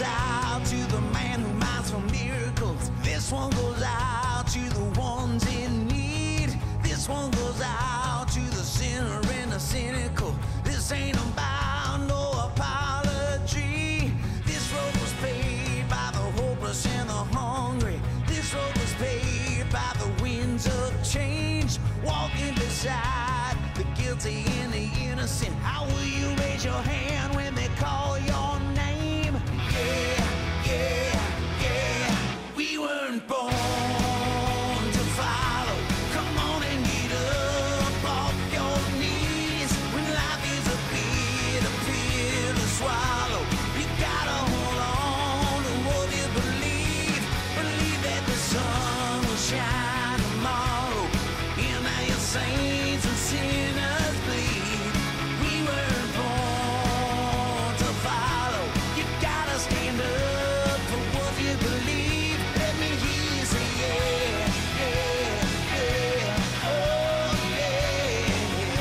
goes out to the man who minds for miracles. This one goes out to the ones in need. This one goes out to the sinner and the cynical. This ain't about no apology. This road was paid by the hopeless and the hungry. This road was paid by the winds of change. Walking beside the guilty and the innocent. How will you raise your hand when they call your name? Yeah, yeah, yeah. We weren't born to follow. Come on and get up off your knees. When life is a bitter pill to swallow, you gotta hold on to what you believe. Believe that the sun will shine tomorrow. And now your saints and sinners bleed. We weren't born to follow. You gotta stand up for what you believe. Let me hear you say yeah, yeah, yeah, oh yeah.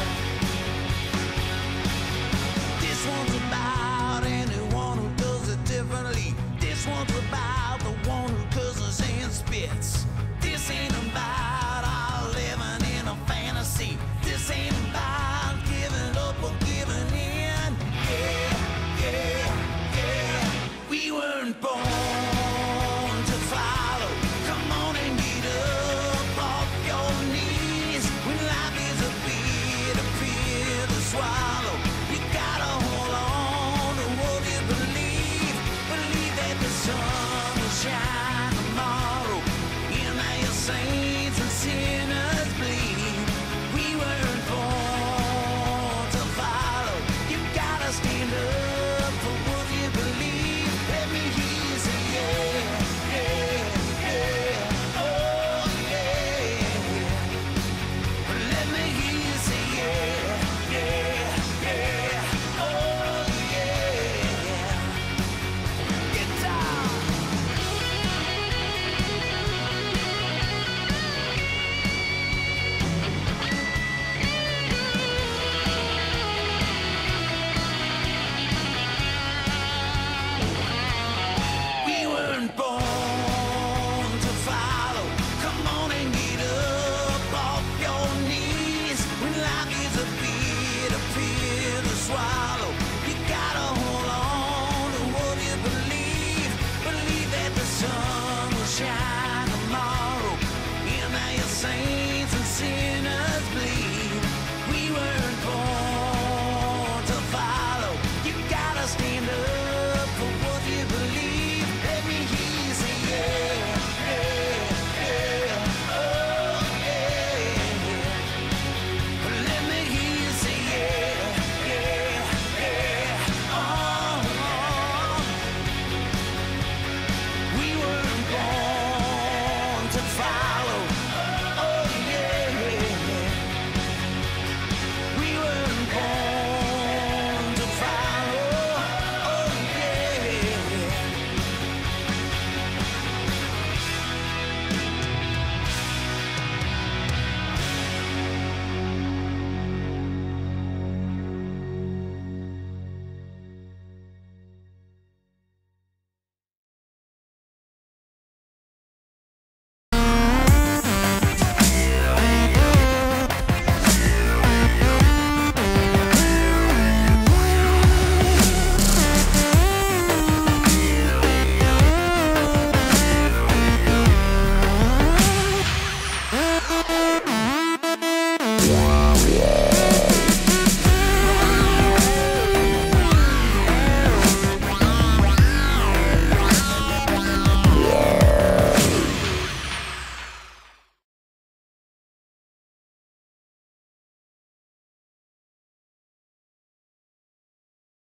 This one's about anyone who does it differently. This one's about the one who curses and spits. This ain't about our living in a fantasy. This ain't about giving up or giving in. Yeah, yeah, yeah. We weren't born to follow. Come on and get up off your knees. When life is a bitter pill to swallow, you gotta hold on to what you believe. Believe that the sun will shine tomorrow. And now your saints and sinners bleed. We weren't born to follow. You gotta stand up for what you believe. Let me hear you say yeah, yeah, yeah, oh yeah. Let me hear you say yeah, yeah, yeah, oh yeah. Get down. We weren't born to follow. Come on and get up off your knees. When life is a bitter pill to swallow, you gotta hold on to what you believe. Believe that the sun will shine tomorrow. And now your saints and sinners